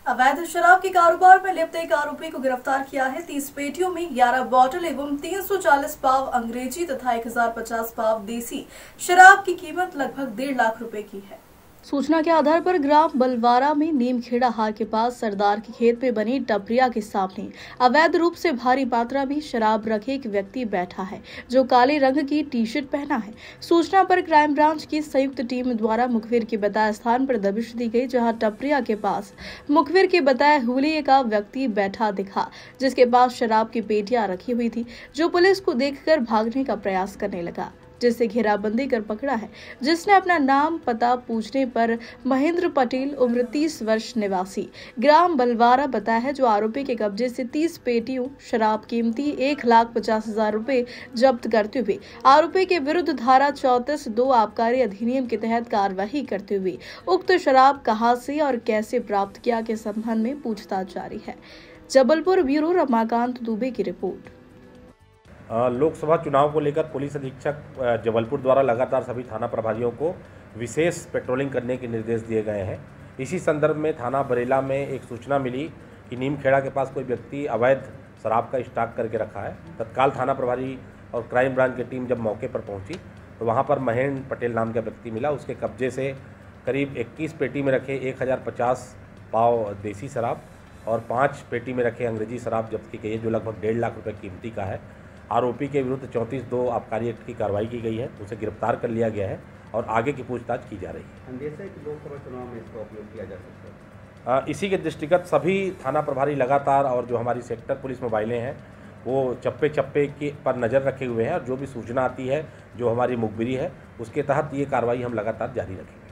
अवैध शराब के कारोबार में लिप्त एक आरोपी को गिरफ्तार किया है। 30 पेटियों में 11 बोतल एवं 340 पाव अंग्रेजी तथा 1050 पाव देसी शराब की कीमत लगभग 1.5 लाख रुपए की है। सूचना के आधार पर ग्राम बलवारा में नीमखेड़ा हार के पास सरदार के खेत में बनी टपरिया के सामने अवैध रूप से भारी मात्रा में शराब रखे एक व्यक्ति बैठा है, जो काले रंग की टी-शर्ट पहना है। सूचना पर क्राइम ब्रांच की संयुक्त टीम द्वारा मुखबिर के बताए स्थान पर दबिश दी गई, जहां टपरिया के पास मुखबिर के बताए हुलिये का व्यक्ति बैठा दिखा, जिसके पास शराब की पेटियां रखी हुई थी, जो पुलिस को देखकर भागने का प्रयास करने लगा, जिससे घेराबंदी कर पकड़ा है। जिसने अपना नाम पता पूछने पर महेंद्र पटेल उम्र 30 वर्ष निवासी ग्राम बलवारा बताया है, जो आरोपी के कब्जे से 30 पेटियों शराब कीमती 1,50,000 रुपए जब्त करते हुए आरोपी के विरुद्ध धारा 34(2) आबकारी अधिनियम के तहत कार्रवाई करते हुए उक्त शराब कहां से और कैसे प्राप्त किया के संबंध में पूछताछ जारी है। जबलपुर ब्यूरो रमाकांत दुबे की रिपोर्ट। लोकसभा चुनाव को लेकर पुलिस अधीक्षक जबलपुर द्वारा लगातार सभी थाना प्रभारियों को विशेष पेट्रोलिंग करने के निर्देश दिए गए हैं। इसी संदर्भ में थाना बरेला में एक सूचना मिली कि नीमखेड़ा के पास कोई व्यक्ति अवैध शराब का स्टॉक करके रखा है। तत्काल थाना प्रभारी और क्राइम ब्रांच की टीम जब मौके पर पहुंची तो वहां पर महेंद्र पटेल नाम का व्यक्ति मिला। उसके कब्जे से करीब 21 पेटी में रखे 1050 पाव देसी शराब और 5 पेटी में रखे अंग्रेजी शराब जब्त की गई है, जो लगभग 1.5 लाख रुपये कीमती का है। आरोपी के विरुद्ध 34(2) आबकारी एक्ट की कार्रवाई की गई है, उसे गिरफ्तार कर लिया गया है और आगे की पूछताछ की जा रही है। अंदेशा है कि लोकसभा चुनाव में इसका उपयोग किया जा सकता है। इसी के दृष्टिगत सभी थाना प्रभारी लगातार और जो हमारी सेक्टर पुलिस मोबाइलें हैं वो चप्पे चप्पे के पर नज़र रखे हुए हैं और जो भी सूचना आती है, जो हमारी मुखबिरी है, उसके तहत ये कार्रवाई हम लगातार जारी रखेंगे।